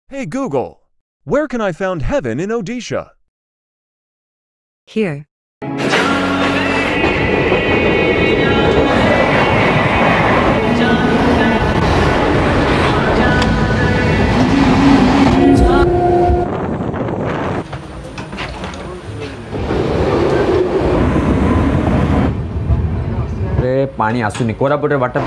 Hey Google, where can I find heaven in Odisha? Here. पानी आसुनी कोरापुटे water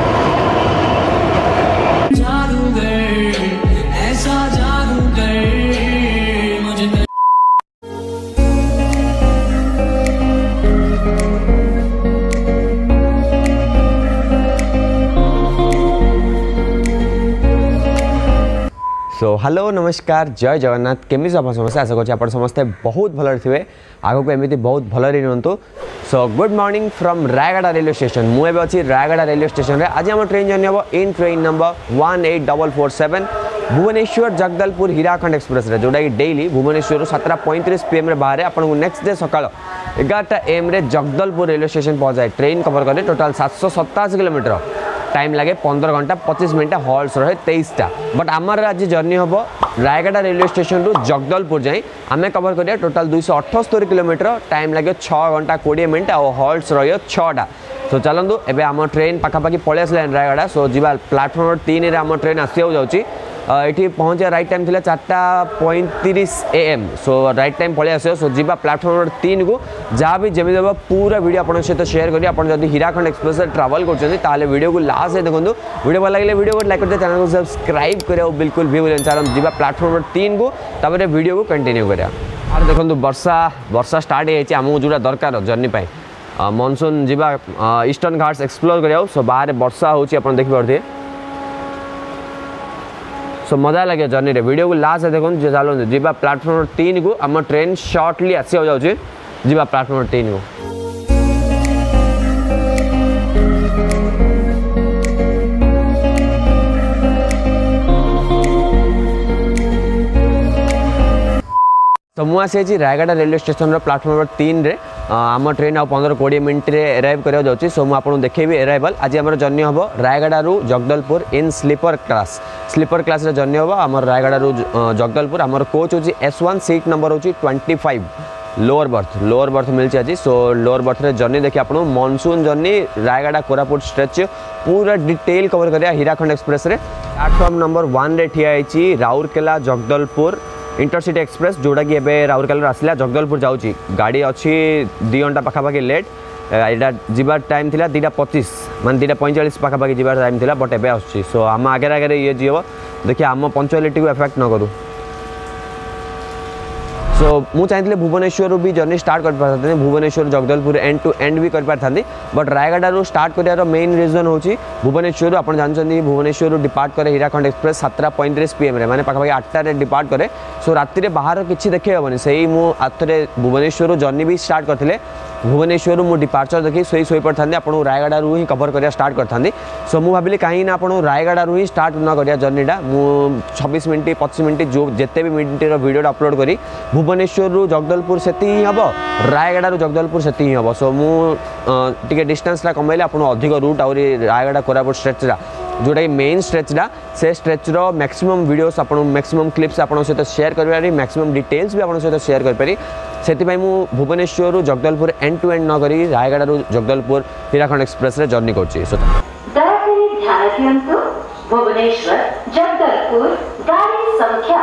so hello नमस्कार जय जगन्नाथ केमी आप समस्या आशा कर समस्ते बहुत भल थे आग को एमती बहुत भलि रुहतु so good morning from Rayagada railway station मुझे अच्छी रायगड़ा रेलवे स्टेशन आज आम ट्रेन जर्नी हम in train number 18447 Bhubaneswar Jagdalpur Hirakhand express रे जोटा कि डेली भुवनेश्वर 7:35 PM बाहर आपको नेक्स्ट डे सका 11 AM जगदलपुर रेलवे स्टेशन पहुँचाए ट्रेन कवर करे टोटाल 787 किलोमीटर टाइम लगे 15 घंटा 25 मिनट हॉल्स रहे 23टा बट आमर आज जर्नी हम रायगड़ा रेलवे स्टेशन रु जगदलपुर जाए आम कवर करिया टोटाल 278 किलोमीटर टाइम लगे 6 घंटा 20 मिनट और हॉल्स रही 6टा तो चलतु एवं आम ट्रेन पाखापाखि पलि आसला रायगड़ा सो जी प्लाटफर्म 3 आम ट्रेन आसो जाऊँगी ये पहुँचा राइट टाइम थी 4:35 AM सो राइट टाइम पलि आस सो जी प्लाटफर्म 3 को जहाँ भी जमी देव पूरा वीडियो आप सहित शेयर करिए आप जब हीराखंड एक्सप्रेस ट्रावल कर वीडियो को लास्ट से देखो वीडियो भल लगे वीडियो को लाइक करते चैनल को सब्सक्राइब करें बिल्कुल भी भूलें चलो जी प्लाटफर्म 3 को तापर वीडियो को कंटिन्यू करें और देखो वर्षा स्टार्ट होमको जोड़ा दरकार जर्नी मॉनसून जीवा ईस्टर्न घाट्स एक्सप्लोर करिया सो बाहर वर्षा हो देखिए सो मजा लगे जर्नी रे वीडियो को लास्ट से देखो चलो जी प्लाटफर्म 3 को आम ट्रेन शॉर्टली आसी जाऊँगी जी प्लाटफर्म 3 को तो मुझे रायगड़ा रेलवे स्टेशन प्लाटफर्म 3 रे आम ट्रेन आ 15-20 मिनट एराइव करा जाऊँगी सो मुझे देखेबी एराइवल आज आम जर्नी हम रायगड़ा रु जगदलपुर इन स्लीपर क्लास रे जर्नी हम आम रायगड़ा रु जगदलपुर आम कोच हूँ S1 सीट नंबर हूँ 25 लोअर बर्थ मिलती आज सो लोअर बर्थ रे जर्नी देखिए आप monsoon journey Rayagada Koraput stretch पूरा डिटेल कवर करिया हीराखंड एक्सप्रेस रे प्लाटफॉर्म नंबर 1 रे ठिया होइछि राउरकेला जगदलपुर इंटरसिटी एक्सप्रेस जोड़ा कि एबे राउरकेला आसला जगदलपुर जाऊँगी गाड़ी अच्छी 2 घंटा पाखापाखि लेट यहाँ जीवार टाइम थी 2:25 मान 2:45 पाखापाखि जीवार टाइम थी बट एबे आसुची सो आम आगे ये जी हम देखिए आम पंक्चुअलिटी को एफेक्ट न करूँ सो मु चाहिए भुवनेश्वर भी जर्नी स्टार्ट कर पारती Bhubaneswar Jagdalpur end to end भी कर पारथांती बट रायगड़ा स्टार्ट कर मेन रीजन होची भुवनेश्वर आप जानते भुवनेश्वर डिपार्ट करे हीराखंड एक्सप्रेस 7:35 PM माने पाखापाखि 8टारे डिपार्ट करे सो राति बाहर किसी देखे हेनी से मुझे भुवनेश्वर जर्नी भी स्टार्ट करते भुवनेश्वर मु डिपार्चर देखी शोई पड़ता आपको रायगड़ा ही कवर करा स्टार्ट करता सो मुझे भाविली कहीं आपको रायगड़ा ही स्टार्ट न करिया जर्नीटा मु 26 मिनट 25 मिनट जो जिते भी मिनट वीडियो अपलोड करी भुवनेश्वर रु जगदलपुर से ही हम रायगड़ा जगदलपुर से ही हम सो मुझे डिस्टेंस कमेले आपको अधिक रूट आ रायगड़ा कोरापुट स्ट्रेचरा जोटा कि मेन स्ट्रेचरा से स्ट्रेचर मैक्सिमम वीडियोस आप मैक्सिमम क्लिप्स आप सहित शेयर कर मैक्सिमम डिटेल्स भी आप सहित शेयर करी से Bhubaneswar Jagdalpur end to end न करी रायगड़ा जगदलपुर हीराखंड एक्सप्रेस रे जर्नी कर भुवनेश्वर जगदलपुर गाड़ी संख्या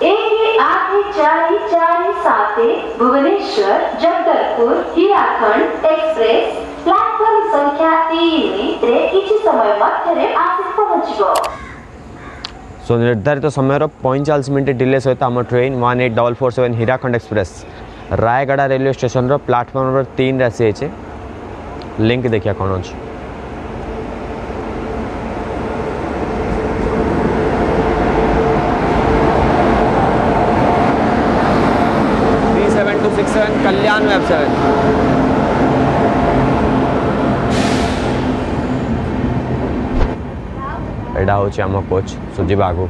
18447 भुवनेश्वर जगदलपुर हीराखंड एक्सप्रेस प्लाटफॉर्म संख्या 3 रे किछि समय मध्य आसी पहुंचबो सो निर्धारित समय 45 मिनट डिले सहित आम train 18447 Hirakhand express Rayagada railway station platform number 3 आसी लिंक देखिए कौन अच्छे कल्याण वेब 7 एडा होची आम कोच सुजीब आगु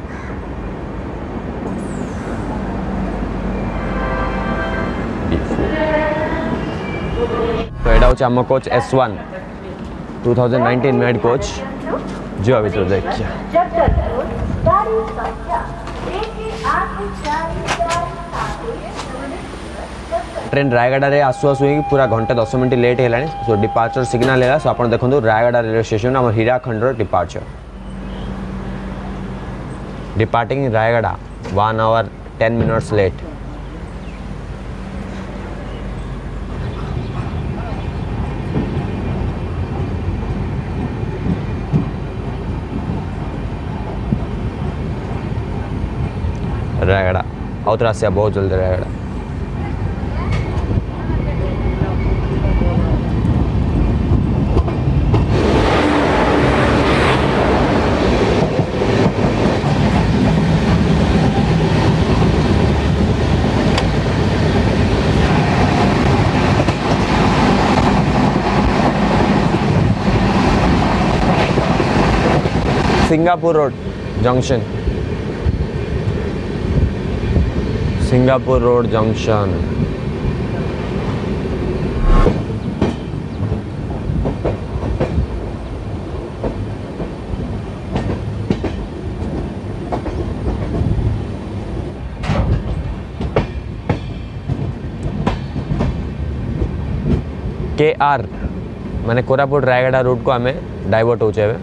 तो एडा होची आम कोच S1 2019 मेड कोच जो अभी तो देखिए ट्रेन रायगड़ा रे आसु आसु पूरा घंटे 10 मिनट लेट है। सो डिपार्चर सिग्नल है। सो आप देखो रायगड़ा रेलवे स्टेशन आम Hirakhand departure departing Rayagada 1 hour 10 minutes late. Rayagada आउथर आसिया बहुत जल्दी Rayagada. Singapur road junction, Singapur road junction. KR माने कोरापुट रायगड़ा रूट को आमे डाइवर्ट हो जाए।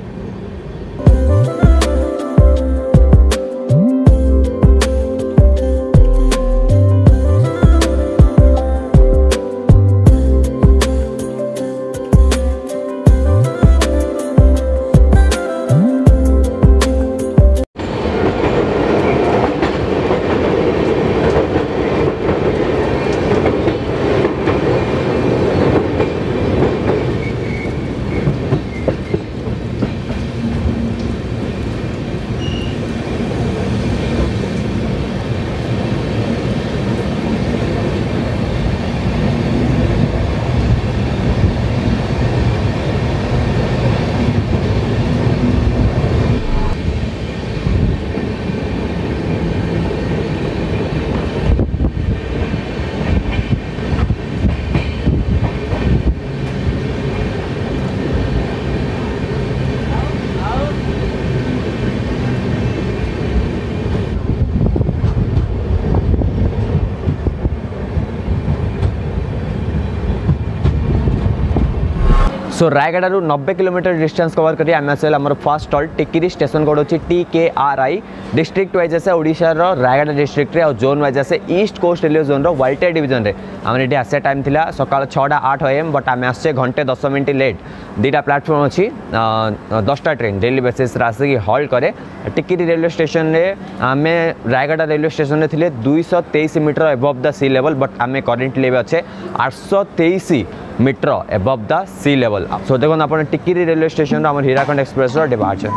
So Rayagada 90 kilometre distance cover करी आम आम first stall Tikiri station code अच्छी TKRI। डिस्ट्रिक्ट वाइज आसे ओडिशा रो रायगड़ा डिस्ट्रिक्ट रे और जोन वाइज आसे ईस्ट कोस्ट रेलवे जोन रो वाल्टेर डिवीजन रे आम ये आसे टाइम थिला सकाळ 6टा 8 AM बट आम आसे घंटे 10 मिनट लेट। 2टा प्लाटफॉर्म अच्छी 10टा ट्रेन डेली बेसिस आसिक हल्ट करे टिकिरी रेलवे स्टेशन रे। आम रायगड़ा रेलवे स्टेशन रे थिले 223 metre above the sea level but आम करेंटली अच्छे 823 metre above the sea level. So देखो आप टिकिरी रेलवे स्टेशन आम हीराखंड एक्सप्रेस रो departure.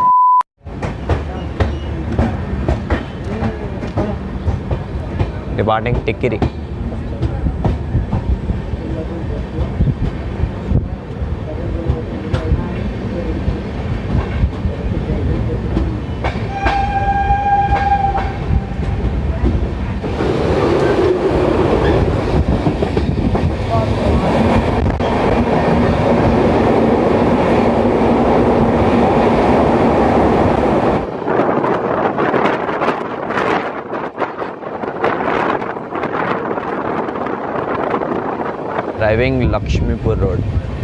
Departing Tikiri. Driving Laxmipur road.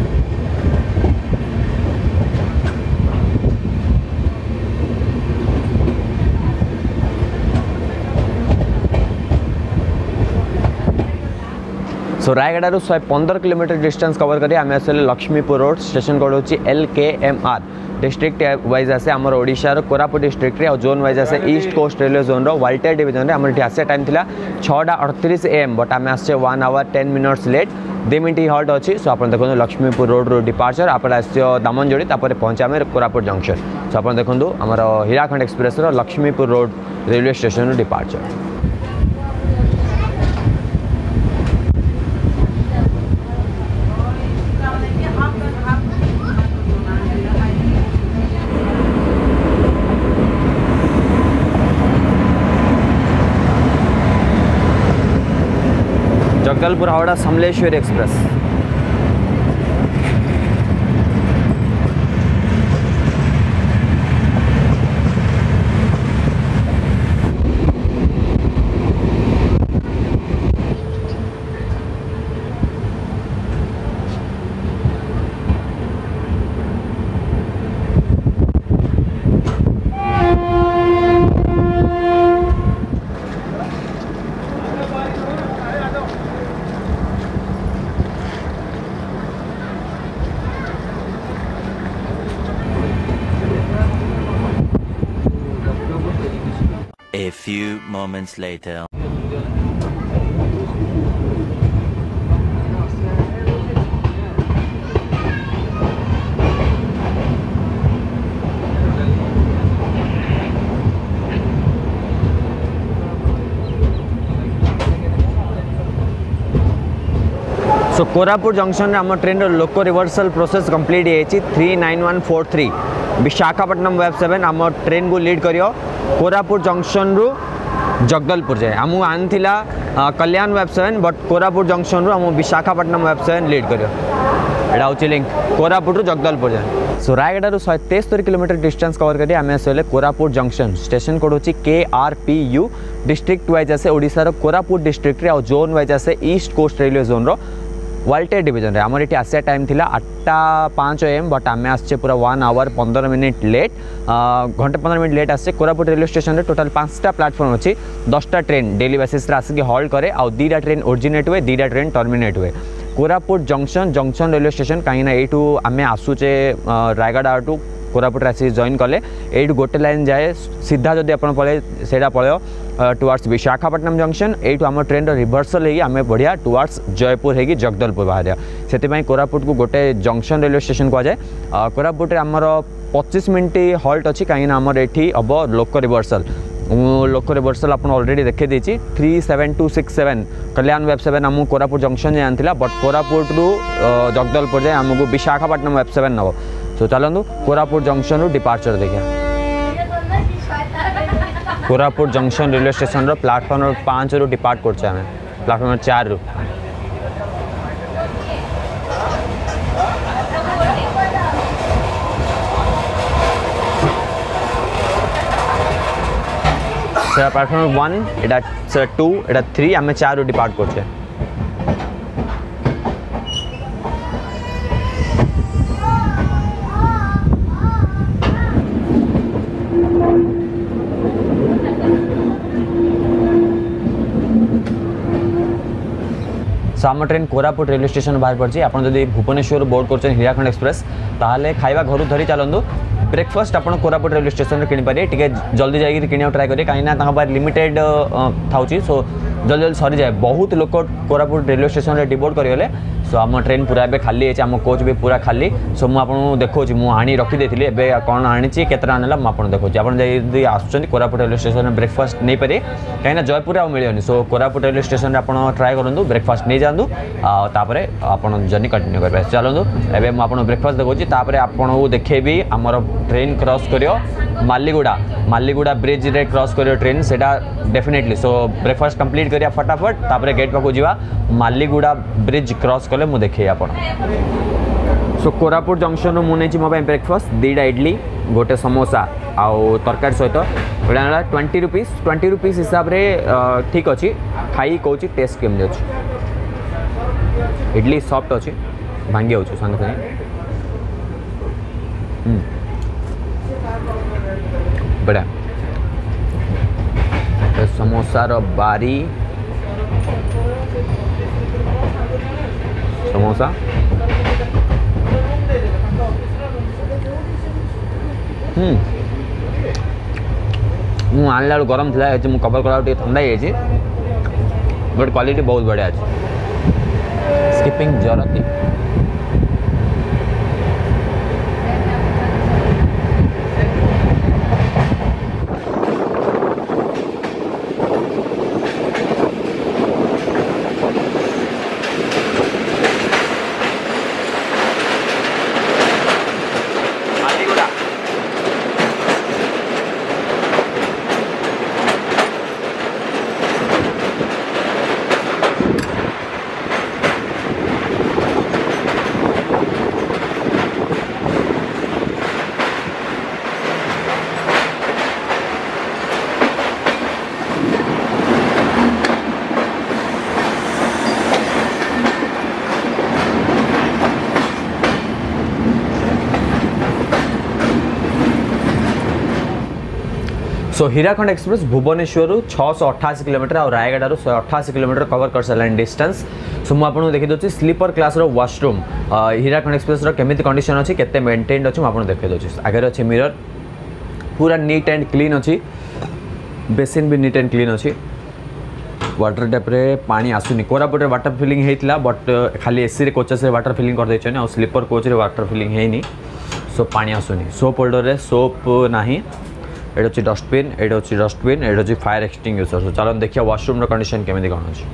So Rayagada 115 kilometre distance cover करी आम आसे लक्ष्मीपुर रोड। स्टेशन कोड होची LKMR। डिस्ट्रिक्ट वाइज आसे आमर ओडिशा कोरापुट डिस्ट्रिक्ट रे और जोन वाइज आसे ईस्ट कोस्ट रेलवे जोन रो वाल्टेर डिवीजन रे आमर आसे टाइम थिला 6:38 AM बट आम आसे 1 hour 10 minutes late. 2 minute halt अच्छी। सो आप देखो लक्ष्मीपुर रोड रो डिपार्चर आप दामनजोड़ी पहुंचे आम कोरापुट जंक्शन। सो आप देखो आमर हीराखंड एक्सप्रेस रो लक्ष्मीपुर रोड रेलवे स्टेशन रो departure. Jagdalpur Howrah Samaleswari express. moments later. So Koraput junction में आम train loco reversal process complete हो 39143 विशाखापट्टनम वेब 7 आम ट्रेन को लीड करियो कोरापुट जंक्शन रु जगदलपुर जाए आमको आनीला कल्याण वेब 7 बट कोरापुट जंक्शन रु आम विशाखापट्टनम वेब 7 लीड करियो एटा होची लिंक कोरापुट रु जगदलपुर जाए। So Raigarh 173 kilometre distance cover करी आम आसले कोरापुट जंक्शन स्टेशन कोड होची KRPU डिस्ट्रिक्ट वाइज आसे ओडिसा कोरापुट डिस्ट्रिक्ट रे और जोन वाइज आसे ईस्ट कोस्ट रेलवे जोन रो वाल्टे डिवीजन रे आमर ये आसा टाइम थिला 8:05 AM बट आम आसे पूरा 1 आवर 15 मिनिट लेट घंटे 15 मिनिट लेट आसे कोरापुट रेलवे स्टेशन रे टोटल 5टा प्लाटफॉर्म अच्छी 10टा ट्रेन डेली बेसिस आसिक हॉल्ट करे और 2टा ट्रेन ओरिजिनेट हुए 2टा ट्रेन टर्मिनेट हुए कोरापुट जंक्शन रेलवे स्टेशन कहीं यू आम आसूचे रायगढ़ आटू कोरापुट आसी जॉइन कले यू गोटे लाइन जाए सीधा जदि आप पड़े से पड़ो टुवर्ड्स विशाखापट्टनम जंक्शन यू आम ट्रेन रिभर्सल होगी आम बढ़िया टुवर्ड्स जयपुर होगी जगदलपुर बाहर से कोरापुट को गोटे जंक्शन रेलवे स्टेशन कहुए कोरापुट आमर 25 मिनट हॉल्ट अच्छी कहीं आमर ये हम लोको रिभर्सल लोको रिभर्सल आप ऑलरेडी देखे देती 37267 कल्याण वेब 7 आम कोरापुट जंक्शन जाए आनी बट कोरापुट रु जगदलपुर जाए आमको विशाखापट्टनम वेब 7 नब सो चलतु कोरापुट जंक्शन रु डिपार्चर देखिए Koraput junction railway station platform 5 रु डिपार्ट कर प्लाटफॉर्म 4 रु प्लाटफॉर्म 1 एटा 2 एटा 3 आम 4 रु डिपार्ट कर आम ट्रेन कोरापुट रेलवे स्टेशन बाहर पड़ी आप भुवनेश्वर बोर्ड कर हीराखंड एक्सप्रेस ताहले खाइबा घर धरी चलतु ब्रेकफास्ट आप कोरापुट रेलवे स्टेशन में किनीपारे टे जल्दी जाकर कि ट्राए करेंगे कहीं लिमिटेड थाउची सो जल्दी जल्दी सरी जाए बहुत लोग कोरापुट रेलवे स्टेशन में डिबोर्ड करगले सो आम ट्रेन पूरा एबे खाली है आम कोच भी पूरा खाली सो मुझे देखो मुझे रखी थी एवं कौन आनी केतना आना मुझे देखो आप आसुँच कोरापुट रेलवे स्टेशन में ब्रेकफास्ट नहीं पारे कहीं जयपुर आ मिलनी सो कोरापुट रेलवे स्टेशन में आप ट्राए करूँ ब्रेकफास्ट नहीं जातु तापर आप जर्नी कंटिन्यू करेंगे चलतु एवं मुझे ब्रेकफास्ट देखी आपको देखेबी आमर ट्रेन क्रॉस करियो मालीगुड़ा ब्रिज रे क्रॉस करियो ट्रेन सेटा डेफिनेटली सो ब्रेकफास्ट कंप्लीट करिया फटाफट तापर गेट पाखु जीवा मालीगुड़ा ब्रिज क्रॉस कले मु देखिए आप सो कोरापुट जंक्शन मुझे मो ब्रेकफास्ट 2टा इडली गोटे समोसा आउ तरकारी सहित गोटा 20 रुपीज हिसाब रे ठीक अच्छी खाई कौच टेस्ट केमती अच्छी इडली सॉफ्ट अच्छी भांगी हो संगे संगे बढ़िया समोसार बारी समोसा मु आनला गरम थिला मु कवर करा ठंडा ही बट क्वालिटी बहुत बढ़िया अच्छे स्किपिंग जरती so Hirakhand express Bhubaneswar 688 kilometre और रायगढ़ 188 किलोमीटर कवर कर सारे डिस्टेंस सो मुझे देखी दूसरी sleeper class washroom Hirakhand express केमी कंडीशन अच्छी केते मेंटेन्ड अच्छी मुझे देखी दूसरी आगे अच्छे मिरर पूरा नीट एंड क्लीन अच्छी बेसिन भी नीट एंड क्लीन अच्छी वाटर टैप रे पानी आसुनी कोरापुट रे वाटर फिलिंग हेइतला बट खाली एसी रे कोचेस रे वाटर फिलिंग कर देछन और स्लीपर कोच रे वाटर फिलिंग हेइनी सो पानी आसुनी सोप होल्डर रे सोप नाही एटा अछि डस्टबिन एटा अछि डस्टबिन एटा अछि फायर एक्सटिंग्विशर सो चलो देखिया वॉशरूम रो कंडीशन केमिति कोन अछि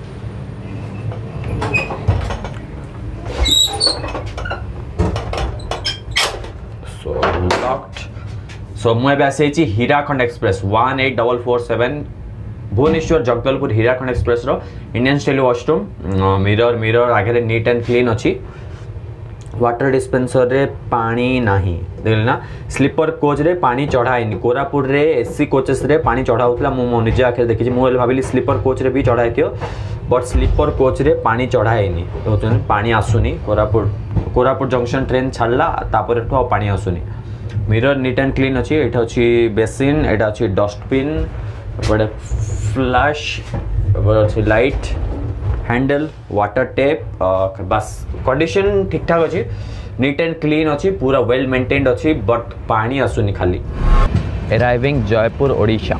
सो लॉक्ड सो मु एबे आसी हीराखंड एक्सप्रेस 18447 भुवनेश्वर जगदलपुर हीराखंड एक्सप्रेस रो इंडियन स्टाइल वॉशरूम मिरर आगे नीट एंड क्लीन अच्छी वाटर डिस्पेंसर रे पानी नाही देखल ना स्लीपर कोच रे पानी चढ़ाइनी कोरापुट रे एसी कोचेस रे पानी चढ़ाउतला मु निजे आखे देखि मु भाबिली स्लीपर कोच रे भी चढ़ाइथियो बट स्लीपर कोच रे पानी चढ़ाइनी तो पानी आसुनी कोरापुट जंक्शन ट्रेन छाड़ला तापर तो पानी आसुनी मिरर नीट एंड क्लीन अच्छी एटा अछि बेसिन एटा अछि डस्टबिन बड़े फ्लैश अच्छी लाइट हैंडल वाटर टेप बस कंडीशन ठीक ठाक अच्छी नीट एंड क्लीन अच्छी पूरा वेल मेंटेन्ड अच्छी बट पानी आसुनी खाली arriving Jeypore Odisha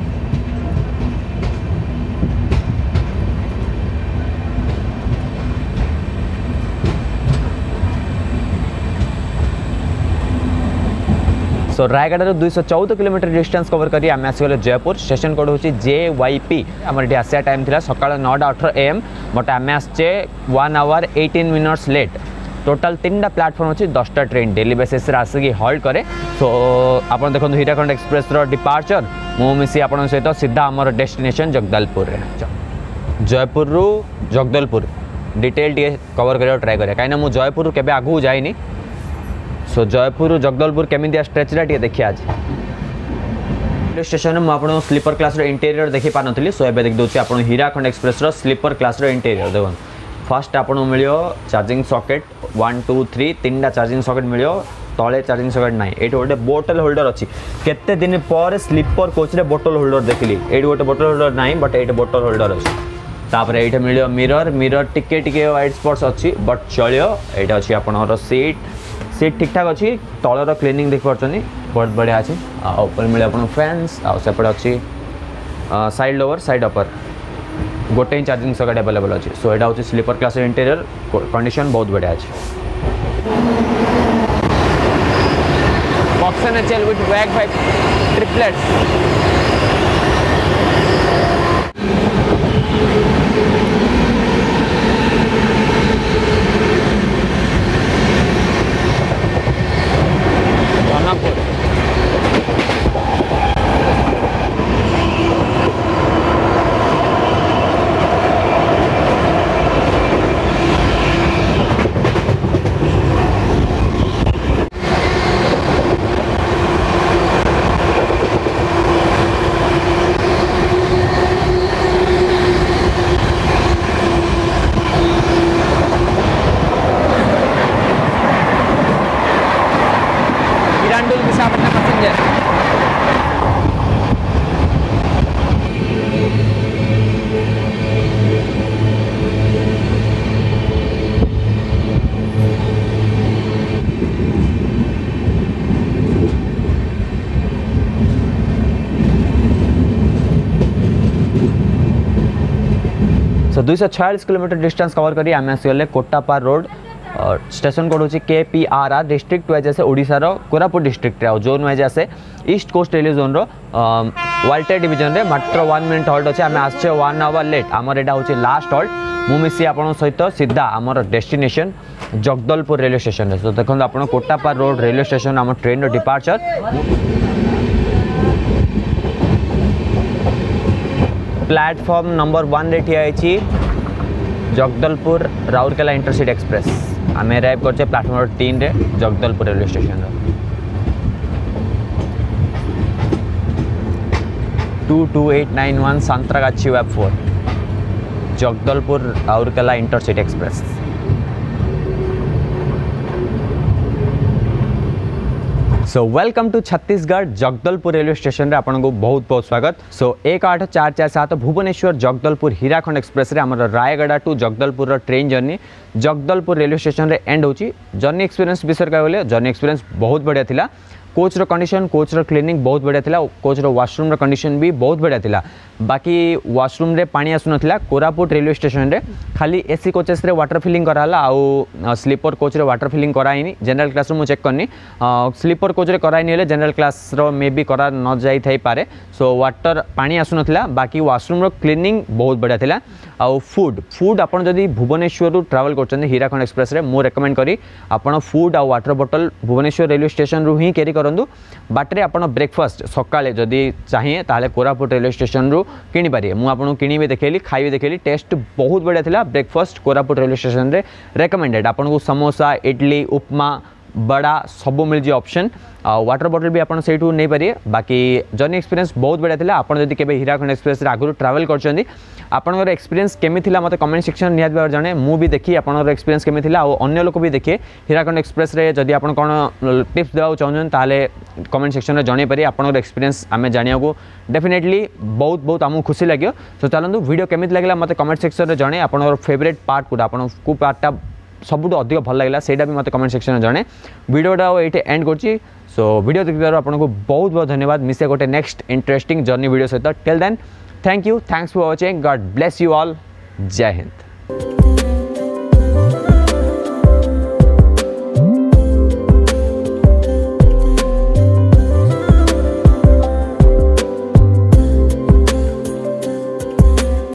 so Rayagada 214 kilometre distance cover करी आम आसगले जयपुर स्टेशन कोड होची JYP आमर एटी आसिया टाइम थिला सकाळ 9:18 AM बट आम आसचे 1 आवर 18 मिनट्स लेट टोटल 3टा प्लेटफॉर्म अच्छी 10टा ट्रेन डेली बेसिस आसिक हल्ट करे सो आप देखो हीराखंड एक्सप्रेस रो डिपार्चर मु मिसी आपन सहित सीधा आमर डेस्टिनेशन जगदलपुर रे जयपुर रु जगदलपुर डिटेल टी कवर करियो ट्राई करे काइना मु जयपुर केबे आगु जाइनी सो जयपुर जगदलपुर केमितिया स्ट्रेचरा टी देखिए आज रेलवे स्टेशन में आपन स्लीपर क्लास रो इंटीरियर देखि पा नथली सो एबे देख दोछि आपन हीराखंड एक्सप्रेस रो स्लीपर क्लास रो इंटीरियर देखो फर्स्ट आपन मिलियो चार्जिंग सॉकेट 1 2 3 तीनटा चार्जिंग सॉकेट मिलियो तळे चार्जिंग सॉकेट नाही एट गोटे बोतल होल्डर अछि केते दिन पर स्लीपर कोच रे बोतल होल्डर देखली एट गोटे बोतल होल्डर नाही बट एट बोतल होल्डर अछि तापर एट मिलियो मिरर टिके टिके व्हाइट स्पॉट्स अछि बट चलियो एटा अछि आपन सीट ठीक ठाक अच्छी तलर क्लीनिंग देख पार्टी बहुत बढ़िया अच्छी ऊपर मिले आप फैंस आउपटे अच्छी साइड लोअर साइड अपर गोटे ही चार्जिंग सॉकेट अवेलेबल अच्छी सो यहाँ हूँ स्लीपर क्लास इंटीरियर कंडीशन बहुत बढ़िया अच्छी बॉक्स एंड चेल with back five triplets so 246 kilometre distance cover करी आम आसगले कोटापार रोड स्टेशन कोड होची KPRR डिस्ट्रिक्ट वाइज आसे ओडिसा रो कोरापुट डिस्ट्रिक्ट रे जोन वाइज आसे ईस्ट कोस्ट रेलवे जोन रो वाल्टे डिवीजन रे मात्र 1 मिनिट हॉल्ट अछि आम आछे 1 आवर लेट हमर एटा होची लास्ट हॉल्ट मु मिसी आपन सहित सीधा हमर डेस्टिनेशन जगदलपुर रेलवे स्टेशन रे सो देखन आपन कोटापार रोड रेलवे स्टेशन हमर ट्रेन रो डिपार्चर प्लेटफॉर्म नंबर 1 रे ठिया आइछि जगदलपुर राउरकेला इंटरसिटी एक्सप्रेस आम अराइव करछे प्लेटफॉर्म नंबर 3 रे जगदलपुर रेलवे स्टेशन रे 22891 सांतरागाछी वेब 4 Jagdalpur Rourkela intercity express so welcome to Chhattisgarh Jagdalpur railway station रे आपन को बहुत बहुत स्वागत सो 18447 भुवनेश्वर जगदलपुर हीराखंड एक्सप्रेस रे हमर Rayagada to Jagdalpur train journey Jagdalpur railway station रे एंड होची जर्नी एक्सपीरियंस विषय का बोले जर्नी एक्सपीरियंस बहुत बढ़िया थिला कोच कंडीशन कोच क्लीनिंग बहुत बढ़िया थिला कोच वाशरूम कंडीशन भी बहुत बढ़िया थिला बाकी वाशरूम रे पानी आसु नथिला कोरापुट रेलवे स्टेशन रे खाली एसी कोचेस रे वाटर फिलिंग कराला आउ स्लीपर कोच रे वाटर फिलिंग कराइनी जनरल क्लास रो चेक करनी स्लीपर कोच रे कराइनी हेले जनरल क्लास रो मे बी करा न जाई थाई पारे सो वाटर पानी आसु नथिला बाकी वाशरूम रो क्लीनिंग बहुत बढ़िया थिला आउ फूड आपण जदी भुवनेश्वर रु ट्रैवल करछन हीराखंड एक्सप्रेस रे मो रेकमेंड करी आपण फूड आ वाटर बोतल भुवनेश्वर रेलवे स्टेशन रु ही कैरी करंदु बाटरे आपण ब्रेकफास्ट सकाळे जदी चाहिए ताले कोरापुट रेलवे स्टेशन रु किनी पारे मु आपन किनी भी देखेली खाई देखेली टेस्ट बहुत बढ़िया थिला ब्रेकफास्ट कोरापुट रेलवे स्टेशन रे रेकमेंडेड आपण को समोसा इडली उपमा बड़ा सब मिल जी ऑप्शन वाटर बॉटल भी आपन सेठू नहीं पारे बाकी जर्नी एक्सपीरियंस बहुत बढ़िया थिला आपन जदी केबे हीराखंड एक्सप्रेस रे आगु ट्रैवल करछंदी आपनकर एक्सपीरियंस केमी थिला मते कमेंट सेक्शन नियात बार जाने मु भी देखी आपनकर एक्सपीरियंस केमी थिला और अन्य लोक भी देखिए हीराखंड एक्सप्रेस रे जदी आपन कोन टिप्स देबा चाहछन ताले कमेंट सेक्शन रे जणे पारे आपनकर एक्सपीरियंस आमे जानिया को डेफिनेटली बहुत बहुत हमु खुशी लागियो सो चलंदु वीडियो केमित लागला मते कमेंट सेक्शन रे जणे आपनकर फेवरेट पार्ट कोडा आपन को पार्टटा सबुठ अधिक भल लगा से मत कमेंट सेक्शन में जड़े वीडियोटा ये एंड कर सो वीडियो देखिबार आपको बहुत बहुत धन्यवाद मिसे गोटे नेक्स्ट इंटरेस्टिंग जर्नी वीडियो सहित till then thank you thanks for watching God bless you all Jai Hind.